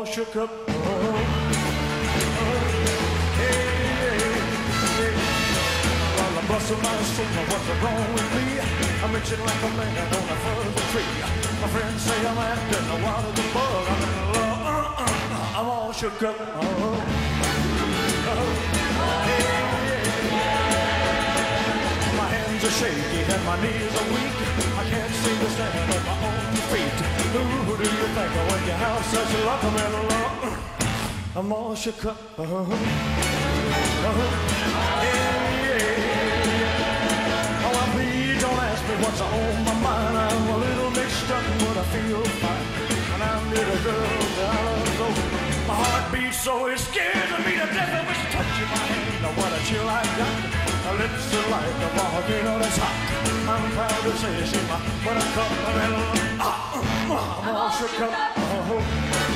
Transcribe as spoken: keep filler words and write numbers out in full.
shook up. Oh, oh, hey, hey, well, I busted my soul, what's wrong with me? I'm itching like a man on a further tree. My friends say I'm acting wild as a bug. I'm in love, uh, uh, I'm all shook up. Oh, oh, hey, my hands are shaky and my knees are weak. I can't seem to stand on my own feet. Who do you think when you have such luck? I'm in love, I'm all shook up. Oh, oh, hey, oh, please don't ask me what's on my mind. I'm a little mixed up, but I feel fine. When I'm near the girl that I love so, my heart beats so it scares me to death. I wish touching my hand, now what a chill I got. Her lips are like a volcano that's hot. I'm proud to say she's my buttercup. I'm all shook up. Oh,